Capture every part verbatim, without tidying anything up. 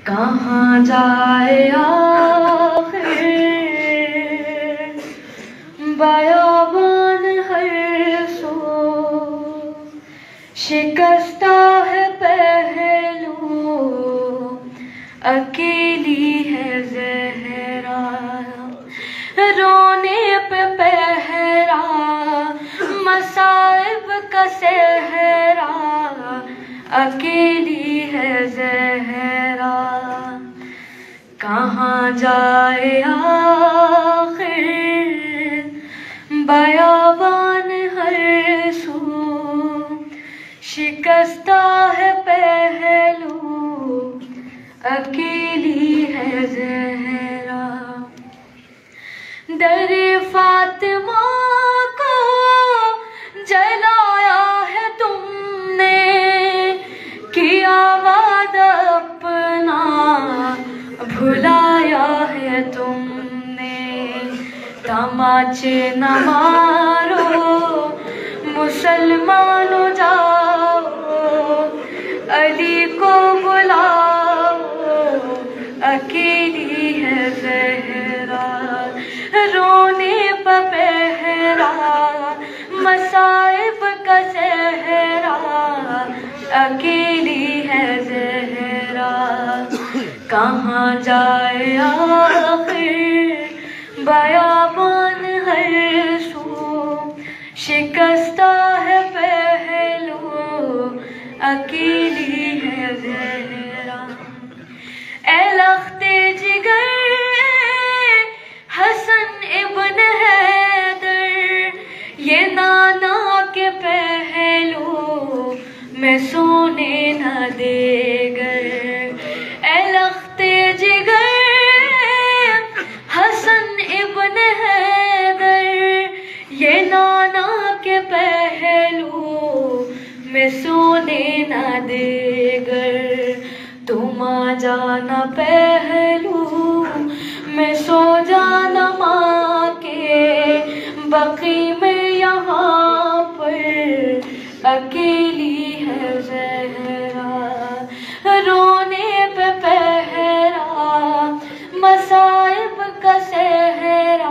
कहाँ जाए आखिर बयाबान हर सो, शिकस्ता है पहलू अकेली है ज़हरा, रोने पे पहरा मसाइब का सहरा, अकेली है ज़हरा। कहाँ जाए आखिर बयाबान हर सू, शिकस्ता है पहलू अकेली है ज़हरा। दरे फातिमा को जलाया है तुमने, किया वादा अपना भुलाया है तुमने। तमाचे न मारो मुसलमानों जाओ, अली को बुलाओ अकेली है ज़हरा, रोने पर पहरा मसाइब का सहरा, अकेली है ज़हरा। कहाँ जाए आखिर बयाबान हर सू, शिकस्ता है पहलू अकेली है ज़हरा। ए लख्ते जिगर हसन इब्न हैदर, ये नाना के पहलू में सोने न देगर। ए लख्ते जिगर हसन इब्न हैदर, ये नाना के पहलू में सोने न देगर। तुम आ जाना पहलू में सो जाना माँ के बकी में, यहाँ पर अकेली है ज़हरा, रोने पे पहरा मसाइब का सहरा,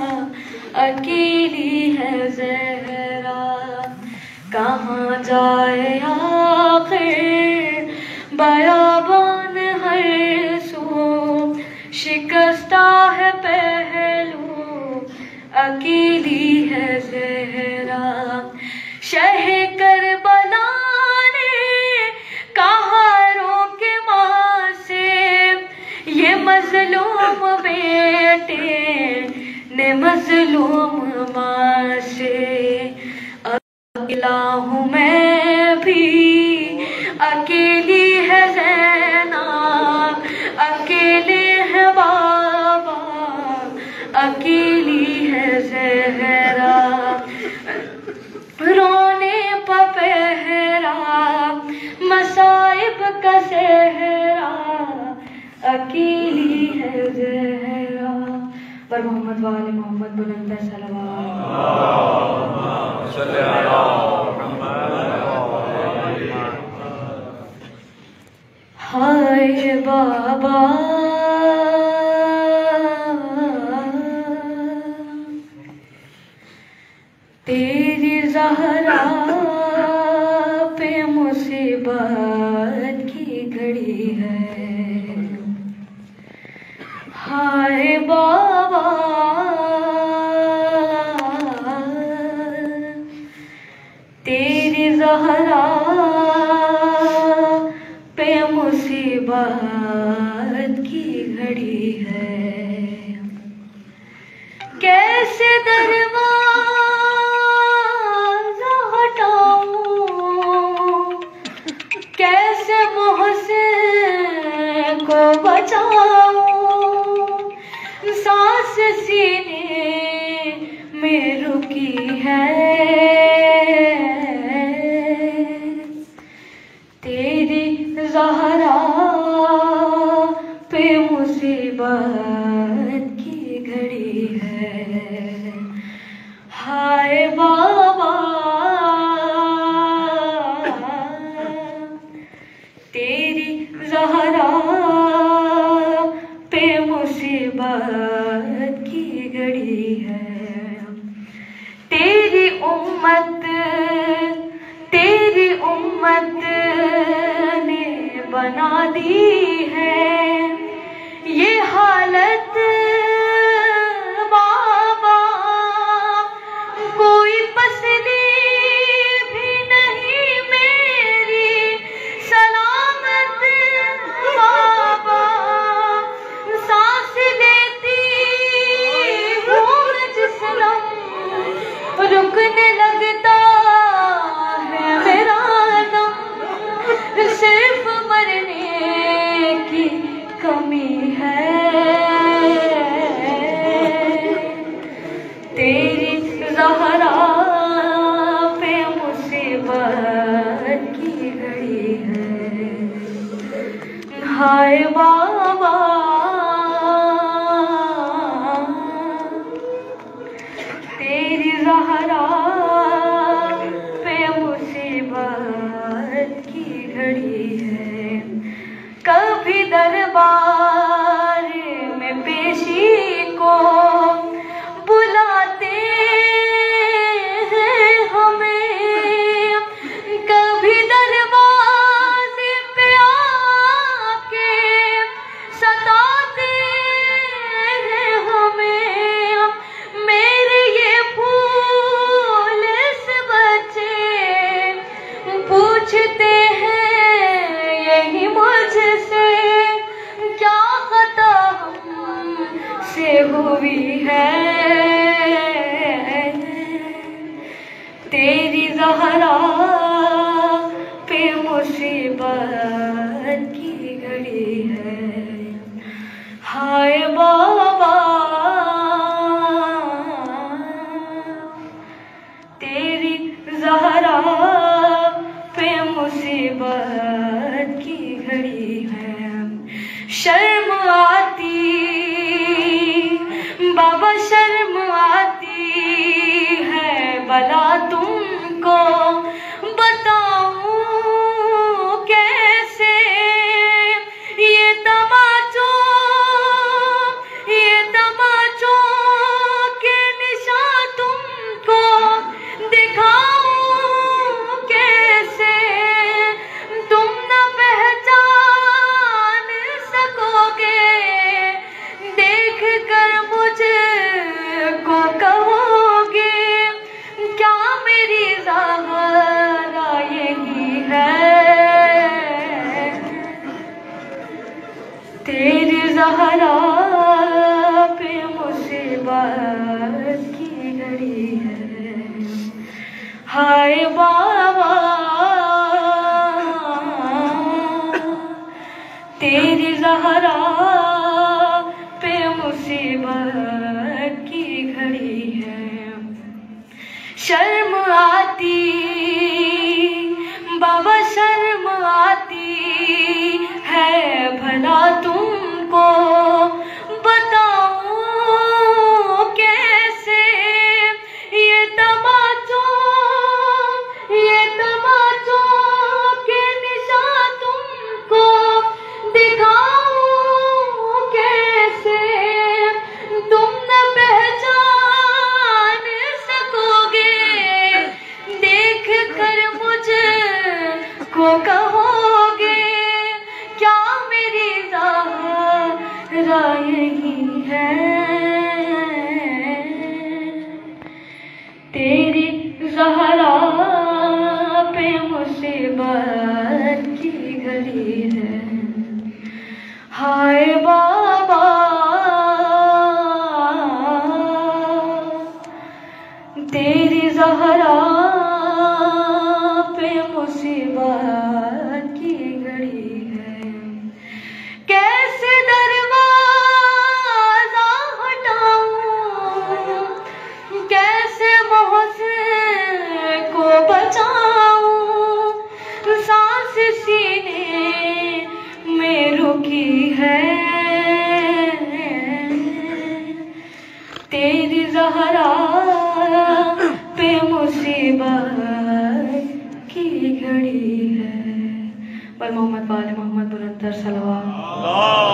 अकेली है ज़हरा। कहाँ जाए आखिर बयाबान हर सू, शिकस्ता है पहलू अकेली है ज़हरा। शह करबला ने कहा रोके माँ से, ये मजलूम बेटे ने मजलूम माँ से। अकेला हूँ मैं भी अकेली है ज़ैनब, अकेले है बाबा अकेली है ज़हरा, रोने पर पहरा मसाइब का सहरा, अकेली है ज़हरा। पर मोहम्मद वाले मोहम्मद बुलंद सलवात। हाय बाबा तेरी ज़हरा पे मुसीबत की घड़ी है। हाय बाबा तेरी ज़हरा पे मुसीबत की घड़ी है। कैसे दरवाज़ा हटाऊं, कैसे मोहसिन को बचाऊं, सांस सीने में रुकी है। तेरी ज़हरा पे मुसीबत की घड़ी है। हाय बाबा तेरी ज़हरा मुसीबत की घड़ी है। तेरी उम्मत तेरी उम्मत ने बना दी है ये हालत बाबा, कोई पसली भी नहीं मेरी सलामत बाबा। सांस लेती हूँ जिस लम रुकने लगता है मेरा दम, सिर्फ मरने की कमी है। तेरी ज़हरा पे मुसीबत की घड़ी है। हाय बाबा तेरी ज़हरा पे मुसीबत की घड़ी है। कभी दरबार में पेशी को बुलाते हैं हमें, कभी दरवाजे पे आके सताते हैं हमें। मेरे ये फूल से बच्चे पूछते हैं यही मुझसे, क्या खता हमसे हुई है। तेरी ज़हरा पे मुसीबत की घड़ी है। हाय बाबा तेरी ज़हरा पे मुसीबत की घड़ी है। शर्म आती बाबा शर्म आती है भला तुमको बताऊं कैसे। ये तमाचों ये तमाचों के निशान तुमको दिखाऊं कैसे। तुम न पहचान सकोगे देख कर मुझे को कहोगे क्या मेरी ज़हरा यही है। तेरी ज़हरा पे मुसीबत की घड़ी है। हाय बाबा तेरी ज़हरा पे मुसीबत की घड़ी है। शर्म आती बाबा शर्म आती है भला तुमको बताऊं कैसे। ये तमाचों ये तमाचों के निशान तुमको दिखाऊं कैसे। तुम न पहचान सकोगे देख कर मुझे को कहोगे क्या मेरी ज़हरा यही है। तेरी ज़हरा पे मुसीबत की घड़ी है। हाय बाबा तेरी ज़हरा पे मुसीबत की घड़ी है। कैसे दरवाज़ा हटाऊं कैसे मोहसिन को बचाऊं। सांस सीने में रुकी है तेरी ज़हरा पे मुसीबत की घड़ी है। पर मोहम्मद वाले मोहम्मद बुलंद सलवात।